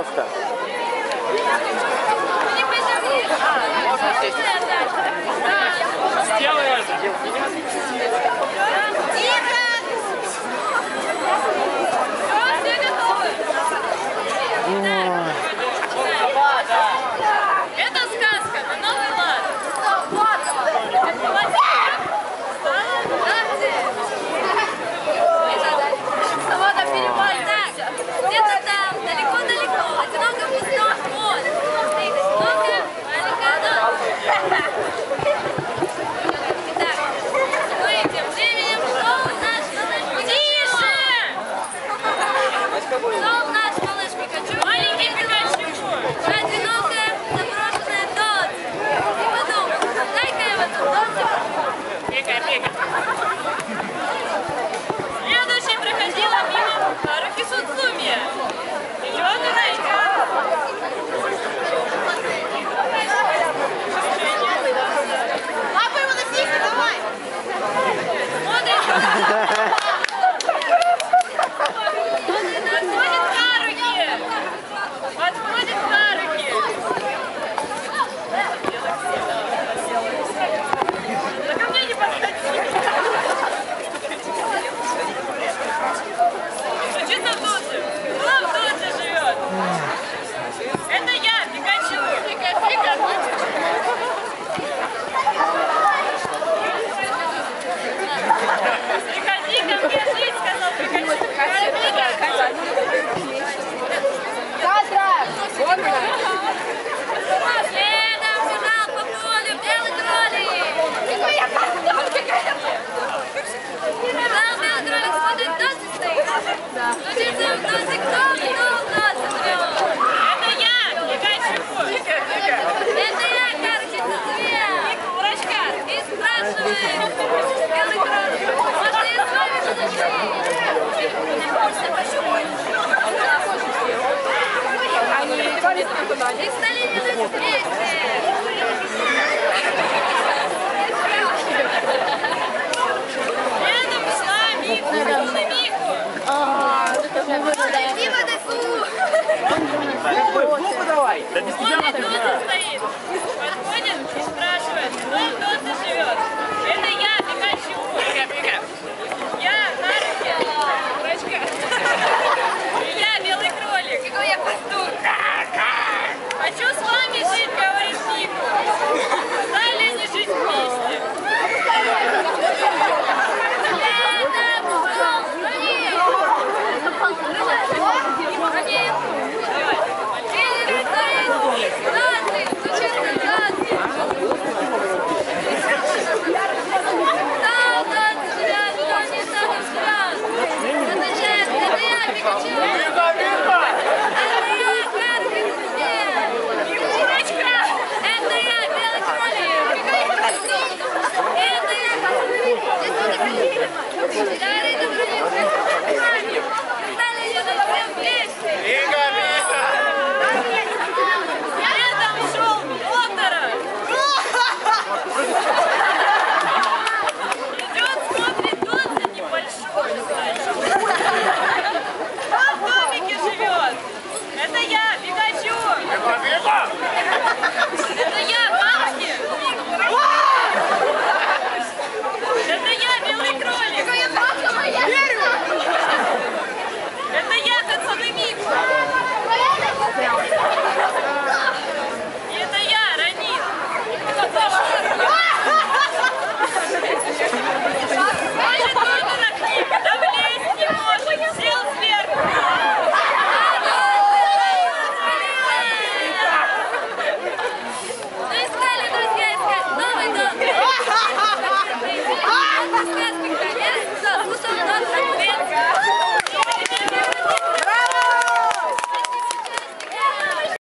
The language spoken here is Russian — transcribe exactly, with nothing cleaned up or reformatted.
наконец-то. Сделай это. Это сказка на Новый лад. Свобода перевальная. Где-то там, далеко-далеко, одиноко пустой ход. Стоит одинокая маленькая дом. Итак, ну и тем временем шел наш малыш. Тише! Шел наш малыш Пикачу. Маленький Пикачу. Одинокая заброшенная дочь. И подумал, дай-ка я в эту дочь. Пикай, пикай. Следующей проходила мимо Харухи Судзуми. Ее дурачка. Лапу его на снизу, давай! Смотрит. Подходит Харухи. Подходит Харухи. Да ко мне не подходи. Учиться в Дудзе. Кто в Дудзе живет? Это я, Пикачу. Пика, пика. Приходи ко мне жить, сказал Пикачу. Следом бежал по полю белый кролик. Бежал белый кролик, смотрит, дождь стоит. Стучится в дождик, кто в дождь живет? Это я, Пикачу. Это я, Харухи Судзуми. Урачка. И спрашивает белый кролик, можно я с вами подожди? И стали бежать вместе. Рядом шла Мику, Мику, Мику. Спасибо, Десу! Губы давай. Смотрит,